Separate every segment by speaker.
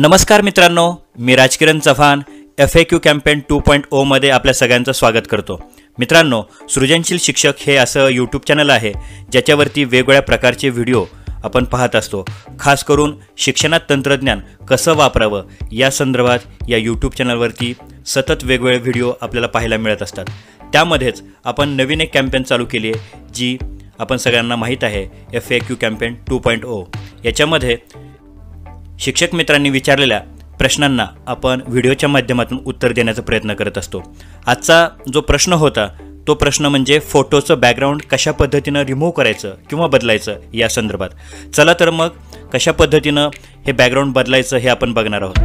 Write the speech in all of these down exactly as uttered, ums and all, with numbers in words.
Speaker 1: नमस्कार मित्रांनो, मी Rajkiran Chavan F A Q campaign two point O मध्ये आपल्या सगळ्यांचं स्वागत करतो। मित्रांनो, सृजनशील शिक्षक हे असं यूट्यूब चॅनल आहे ज्याच्यावरती वेगवेगळ्या प्रकारचे व्हिडिओ आपण पाहत असतो। खास करून शिक्षणात तंत्रज्ञान कसं वापरावं या संदर्भात या यूट्यूब चॅनलवरती सतत वेगवेगळे व्हिडिओ आपल्याला पाहायला मिळत असतात। त्यामध्येच आपण नवीन एक कॅम्पेन चालू केली आहे जी आपण सगळ्यांना माहीत आहे, F A Q campaign two point O. याच्यामध्ये शिक्षक मित्रांनी विचारलेल्या प्रश्नांना आपण व्हिडिओच्या माध्यमातून उत्तर देण्याचा प्रयत्न करत असतो। आजचा जो प्रश्न होता तो प्रश्न म्हणजे फोटोचं बॅकग्राऊंड कशा पद्धतीनं रिमूव्ह करायचं किंवा बदलायचं या संदर्भात। चला तर मग कशा पद्धतीनं हे बॅकग्राऊंड बदलायचं हे आपण बघणार आहोत।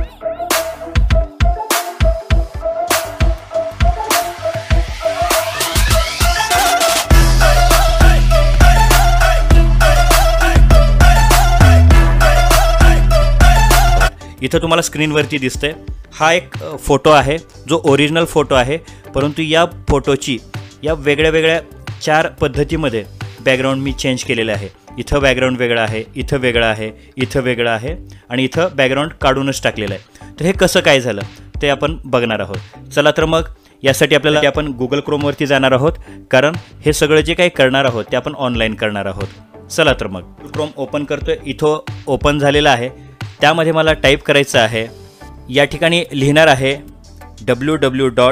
Speaker 1: इथं तुम्हाला स्क्रीनवरती दिसतंय हा एक फोटो आहे जो ओरिजिनल फोटो आहे, परंतु या फोटोची या वेगळ्या वेगळ्या चार पद्धतीमध्ये बॅकग्राऊंड मी चेंज केलेलं आहे। इथं बॅकग्राऊंड वेगळं आहे, इथं वेगळं आहे, इथं वेगळं आहे आणि इथं बॅकग्राऊंड काढूनच टाकलेलं आहे। तर हे कसं काय झालं ते आपण बघणार आहोत। चला तर मग यासाठी आपल्याला आपण गुगल क्रोमवरती जाणार आहोत, कारण हे सगळं जे काही करणार आहोत ते आपण ऑनलाईन करणार आहोत। चला तर मग क्रोम ओपन करतोय, इथं ओपन झालेलं आहे। त्यामध्ये मला टाईप करायचं आहे, या ठिकाणी लिहिणार आहे W W dot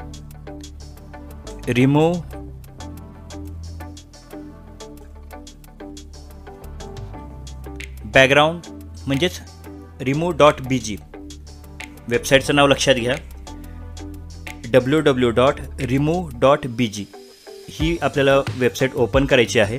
Speaker 1: remove background म्हणजेच रिमूव्ह डॉट बी जी। वेबसाईटचं नाव लक्षात घ्या, W W dot remove dot B G ही आपल्याला वेबसाईट ओपन करायची आहे।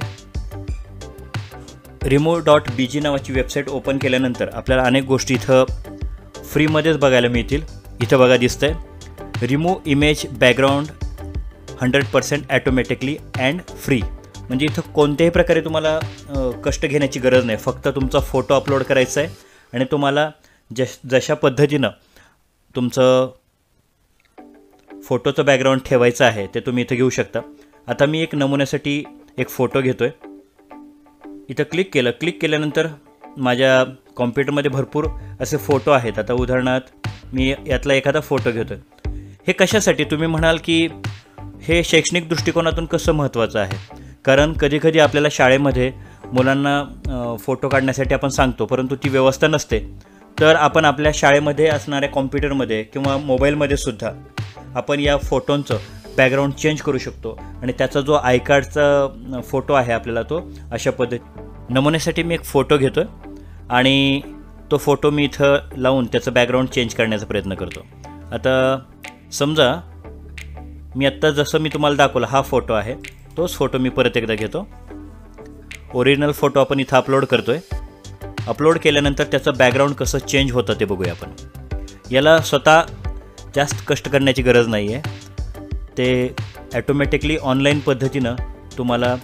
Speaker 1: रिमूव्ह डॉट बी जी नावाची वेबसाईट ओपन केल्यानंतर आपल्याला अनेक गोष्टी इथं फ्रीमध्येच बघायला मिळतील। इथं बघा दिसतंय, remove image background hundred percent automatically and free. म्हणजे इथं कोणत्याही प्रकारे तुम्हाला कष्ट घेण्याची गरज नाही, फक्त तुमचा फोटो अपलोड करायचा आहे आणि तुम्हाला जश जशा पद्धतीनं तुमचं फोटोचं बॅकग्राऊंड ठेवायचं आहे ते तुम्ही इथं घेऊ शकता। आता मी एक नमुन्यासाठी एक फोटो घेतो आहे, इथं क्लिक केलं। क्लिक केल्यानंतर माझ्या कॉम्प्युटरमध्ये भरपूर असे फोटो आहेत। आता उदाहरणार्थ मी यातला एखादा फोटो घेतो आहे। हे कशासाठी तुम्ही म्हणाल की हे शैक्षणिक दृष्टिकोनातून कसं महत्त्वाचं आहे, कारण कधीकधी आपल्याला शाळेमध्ये मुलांना फोटो काढण्यासाठी आपण सांगतो, परंतु ती व्यवस्था नसते। तर आपण आपल्या शाळेमध्ये असणाऱ्या कॉम्प्युटरमध्ये किंवा मोबाईलमध्ये सुद्धा आपण या फोटोंचं बॅकग्राऊंड चेंज करू शकतो आणि त्याचा जो आय कार्डचा फोटो आहे आपल्याला तो अशा पद्धती। नमुन्यासाठी मी एक फोटो घेतो आहे आणि तो फोटो मी इथं लावून त्याचं बॅकग्राऊंड चेंज करण्याचा प्रयत्न करतो। आता समजा मी आत्ता जसं मी तुम्हाला दाखवलं हा फोटो आहे, तोच फोटो मी परत एकदा घेतो। ओरिजिनल फोटो आपण इथं अपलोड करतो आहे। अपलोड केल्यानंतर त्याचं बॅकग्राऊंड कसं चेंज होतं ते बघूया आपण। याला स्वतः जास्त कष्ट करण्याची गरज नाही आहे, ते ॲटोमॅटिकली ऑनलाईन पद्धतीनं तुम्हाला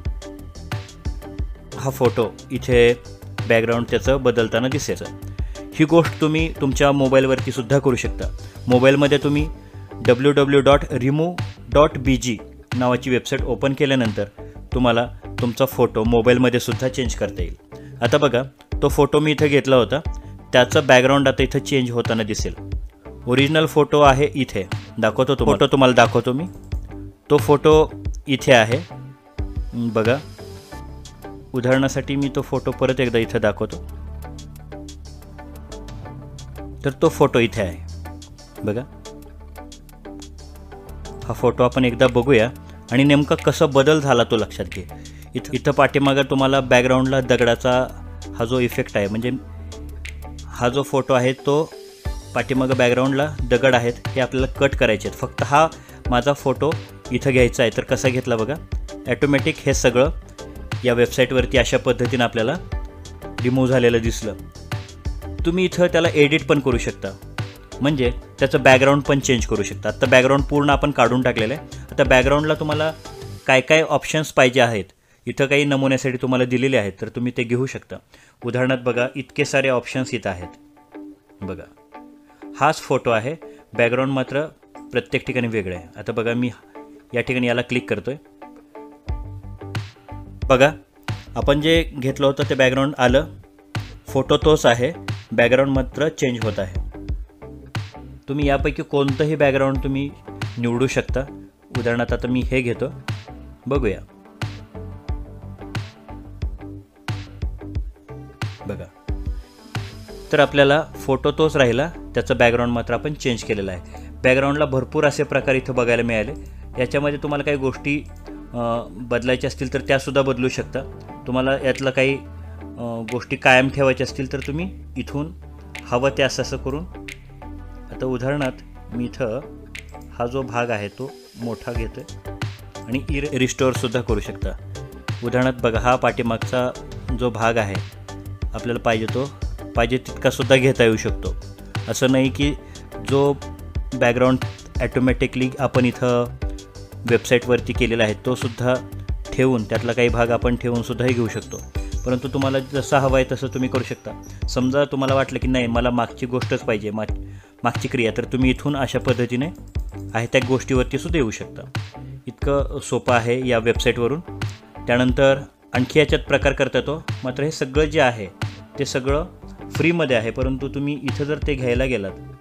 Speaker 1: हा फोटो इथे बॅकग्राऊंड त्याचं बदलताना दिसेल। ही गोष्ट तुम्ही तुमच्या मोबाईलवरती सुद्धा करू शकता। मोबाईलमध्ये तुम्ही W W dot remove dot B G नावाची वेबसाईट ओपन केल्यानंतर तुम्हाला तुमचा फोटो मोबाईलमध्ये सुद्धा चेंज करता येईल। आता बघा, तो फोटो मी इथं घेतला होता, त्याचं बॅकग्राऊंड आता इथं चेंज होताना दिसेल। ओरिजिनल फोटो आहे इथे, दाखवतो तो फोटो तुम्हाला दाखवतो मी। तो फोटो इथे आहे बघा। उदाहरणासाठी मी तो फोटो परत एकदा इथं दाखवतो, तर तो फोटो इथे आहे बघा। हा फोटो आपण एकदा बघूया आणि नेमका कसा बदल झाला तो लक्षात घे। इथं इथं पाठीमागं तुम्हाला बॅकग्राऊंडला दगडाचा हा जो इफेक्ट आहे, म्हणजे हा जो फोटो आहे तो पाठीमागं बॅकग्राऊंडला दगड आहेत, हे आपल्याला कट करायचे आहेत। फक्त हा माझा फोटो इथं घ्यायचा आहे, तर कसा घेतला बघा। ॲटोमॅटिक हे सगळं या वेबसाईटवरती अशा पद्धतीनं आपल्याला रिमूव्ह झालेलं दिसलं। तुम्ही इथं त्याला एडिट पण करू शकता, म्हणजे त्याचं बॅकग्राऊंड पण चेंज करू शकता। आता बॅकग्राऊंड पूर्ण आपण काढून टाकलेलं आहे। आता बॅकग्राऊंडला तुम्हाला काय काय ऑप्शन्स पाहिजे आहेत इथं काही नमुन्यासाठी तुम्हाला दिलेले आहेत, तर तुम्ही ते घेऊ शकता। उदाहरणार्थ बघा, इतके सारे ऑप्शन्स इथं आहेत बघा। हाच फोटो आहे, बॅकग्राऊंड मात्र प्रत्येक ठिकाणी वेगळं आहे। आता बघा, मी या ठिकाणी याला क्लिक करतोय बघा, आपण जे घेतलं होतं ते बॅकग्राऊंड आलं, फोटो तोच आहे, बॅकग्राऊंड मात्र चेंज होत आहे. तुम्ही यापैकी कोणतंही बॅकग्राऊंड तुम्ही निवडू शकता. उदाहरणार्थ आता मी हे घेतो, बघूया. बघा, तर आपल्याला फोटो तोच राहिला, त्याचं बॅकग्राऊंड मात्र आपण चेंज केलेलं आहे. बॅकग्राऊंडला भरपूर असे प्रकार इथं बघायला मिळाले. याच्यामध्ये तुम्हाला काही गोष्टी बदलायच्या असतील तर त्यासुद्धा बदलू शकता. तुम्हाला यातलं काही गोष्टी कायम ठेवायच्या असतील तर तुम्ही इथून हवं ते असं असं करून, आता उदाहरणार्थ मी इथं हा जो भाग आहे तो मोठा घेतो आहे आणि इ रिस्टोअरसुद्धा करू शकता. उदाहरणार्थ बघा, हा पाठीमागचा जो भाग आहे आपल्याला पाहिजे तो पाहिजे तितकासुद्धा घेता येऊ शकतो. असं नाही की जो बॅकग्राऊंड ॲटोमॅटिकली आपण इथं वेबसाईटवरती केलेला आहे तो सुद्धा ठेवून, त्यातला काही भाग आपण ठेवूनसुद्धाही घेऊ शकतो. परंतु तुम्हाला जसं हवं आहे तसं तुम्ही करू शकता. समजा तुम्हाला वाटलं की नाही मला मागची गोष्टच पाहिजे, माग मागची क्रिया, तर तुम्ही इथून अशा पद्धतीने आहे त्या गोष्टीवरती सुद्धा येऊ शकता. इतकं सोपं आहे या वेबसाईटवरून. त्यानंतर आणखी याच्यात प्रकार करता येतो. मात्र हे सगळं जे आहे ते सगळं फ्रीमध्ये आहे. परंतु तुम्ही इथं जर ते घ्यायला गेलात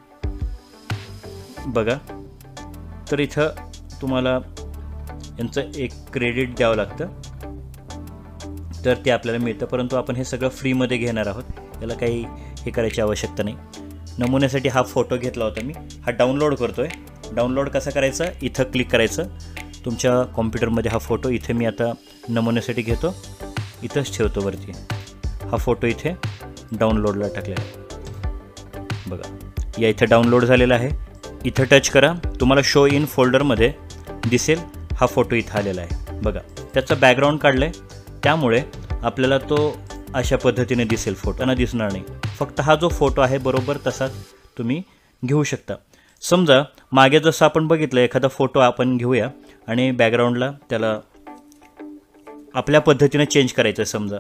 Speaker 1: बघा, तर इथं तुम्हाला यांचं एक क्रेडिट द्यावं लागतं, तर ते आपल्याला मिळतं. परंतु आपण हे सगळं फ्रीमध्ये घेणार आहोत, याला काही हे करायची आवश्यकता नाही. नमुन्यासाठी हा फोटो घेतला होता मी, हा डाउनलोड करतो आहे. डाउनलोड कसा करायचा, इथं क्लिक करायचं. तुमच्या कॉम्प्युटरमध्ये हा फोटो इथे मी आता नमुन्यासाठी घेतो, इथंच ठेवतो वरती. हा फोटो इथे डाउनलोडला टाकलेला आहे. बघा, या इथं डाउनलोड झालेला आहे. इथं टच करा, तुम्हाला शो इन फोल्डरमध्ये दिसेल हा फोटो इथं आलेला आहे. बघा, त्याचं बॅकग्राऊंड काढलं आहे, त्यामुळे आपल्याला तो अशा पद्धतीने दिसेल, फोटोना दिसणार नाही. फक्त हा जो फोटो आहे बरोबर तसाच तुम्ही घेऊ शकता. समजा मागे जसं आपण बघितलं, एखादा फोटो आपण घेऊया आणि बॅकग्राऊंडला त्याला आपल्या पद्धतीने चेंज करायचं. समजा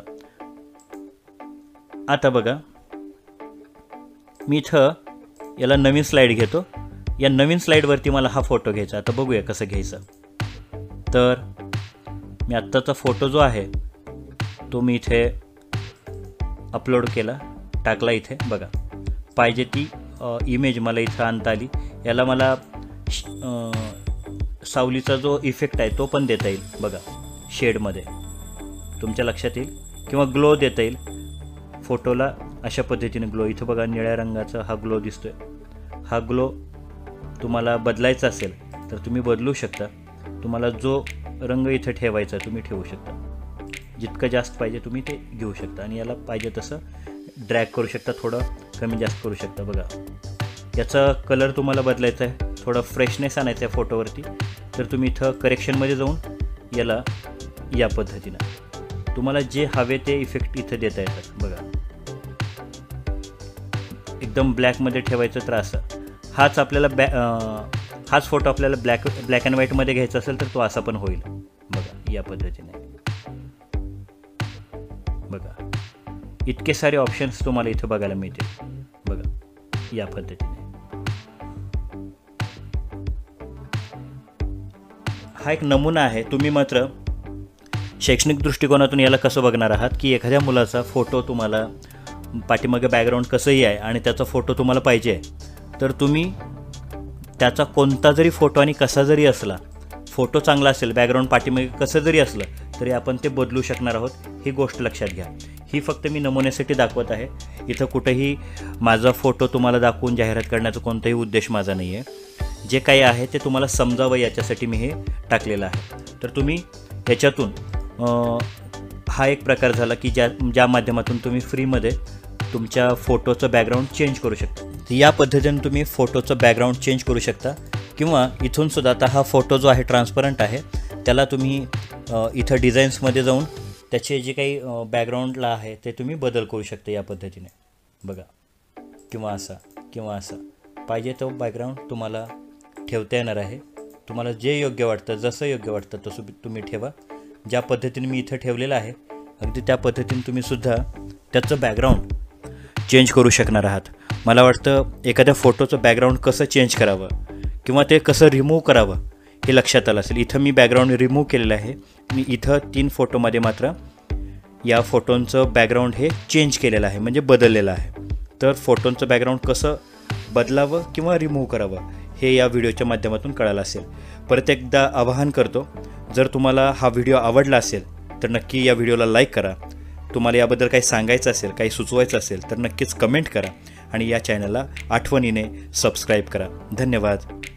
Speaker 1: आता बघा, मी इथं याला नवीन स्लाईड घेतो. या नवीन स्लाईडवरती मला हा फोटो घ्यायचा. आता बघूया कसं घ्यायचं. तर मी आत्ताचा फोटो जो आहे तो मी इथे अपलोड केला, टाकला इथे. बघा, पाहिजे ती इमेज मला इथं आणता आली. याला मला सावलीचा जो इफेक्ट आहे तो पण देता येईल. बघा, शेडमध्ये तुमच्या लक्षात येईल, किंवा ग्लो देता येईल फोटोला अशा पद्धतीने. ग्लो इथं बघा, निळ्या रंगाचा हा ग्लो दिसतोय. हा ग्लो तुम्हाला बदलायचा असेल तर तुम्ही बदलू शकता. तुम्हाला जो रंग इथं ठेवायचा तुम्ही ठेवू शकता. जितकं जास्त पाहिजे तुम्ही ते घेऊ शकता आणि याला पाहिजे तसं ड्रॅग करू शकता, थोडं कमी जास्त करू शकता. बघा, याचा कलर तुम्हाला बदलायचा आहे, थोडं फ्रेशनेस आणायचं आहे फोटोवरती, तर तुम्ही इथं करेक्शनमध्ये जाऊन याला या पद्धतीनं तुम्हाला जे हवे ते इफेक्ट इथं देता येतात. बघा, एकदम ब्लॅकमध्ये ठेवायचं तर असं. हाच आपल्याला बॅ हाच फोटो आपल्याला ब्लॅक ब्लॅक अँड व्हाईटमध्ये घ्यायचा असेल तर तो असा पण होईल. बघा, या पद्धतीने. बघा, इतके सारे ऑप्शन्स तुम्हाला इथं बघायला मिळतील. बघा, या पद्धतीने. हा एक नमुना आहे. तुम्ही मात्र शैक्षणिक दृष्टिकोनातून याला कसं बघणार आहात की एखाद्या मुलाचा फोटो तुम्हाला पाठीमागे बॅकग्राऊंड कसंही आहे आणि त्याचा फोटो तुम्हाला पाहिजे आहे, तर तुम्ही त्याचा कोणता जरी फोटो आणि कसा जरी असला, फोटो चांगला असेल, बॅकग्राऊंड पाठीमागे कसं जरी असलं तरी आपण ते बदलू शकणार आहोत. ही गोष्ट लक्षात घ्या. ही फक्त मी नमुन्यासाठी दाखवत आहे. इथं कुठेही माझा फोटो तुम्हाला दाखवून जाहिरात करण्याचा कोणताही उद्देश माझा नाही आहे. जे काही आहे ते तुम्हाला समजावं याच्यासाठी मी हे टाकलेलं आहे. तर तुम्ही ह्याच्यातून हा एक प्रकार झाला की ज्या ज्या माध्यमातून तुम्ही फ्रीमध्ये तुमच्या फोटोचं बॅकग्राऊंड चेंज करू शकता. या पद्धतीने तुम्ही फोटोचं बॅकग्राऊंड चेंज करू शकता. किंवा इथून सुद्धा आता हा फोटो जो आहे ट्रान्सपरंट आहे, त्याला तुम्ही इथं डिझाईन्समध्ये जाऊन त्याचे जे काही बॅकग्राऊंडला आहे ते तुम्ही बदल करू शकता या पद्धतीने. बघा, किंवा असा किंवा असा पाहिजे तो बॅकग्राऊंड तुम्हाला ठेवता येणार आहे. तुम्हाला जे योग्य वाटतं, जसं योग्य वाटतं तसं तुम्ही ठेवा. ज्या पद्धतीने मी इथं ठेवलेलं आहे अगदी त्या पद्धतीने तुम्ही सुद्धा त्याचं बॅकग्राऊंड चेंज करू शकणार आहात. मला वाटतं एखाद्या फोटोचं बॅकग्राऊंड कसं चेंज करावं किंवा ते कसं रिमूव्ह करावं हे लक्षात आलं असेल. इथं मी बॅकग्राऊंड रिमूव्ह केलेलं आहे. मी इथं तीन फोटोमध्ये मात्र या फोटोंचं बॅकग्राऊंड हे चेंज केलेलं आहे, म्हणजे बदललेलं आहे. तर फोटोंचं बॅकग्राऊंड कसं बदलावं किंवा रिमूव्ह करावं हे या व्हिडिओच्या माध्यमातून कळालं असेल. परत एकदा आवाहन करतो, जर तुम्हाला हा व्हिडिओ आवडला असेल तर नक्की या व्हिडिओला लाईक करा. तुम्हाला याबद्दल काही सांगायचं असेल, काही सुचवायचं असेल तर नक्कीच कमेंट करा आणि या चॅनलला आठवणीने सबस्क्राईब करा. धन्यवाद.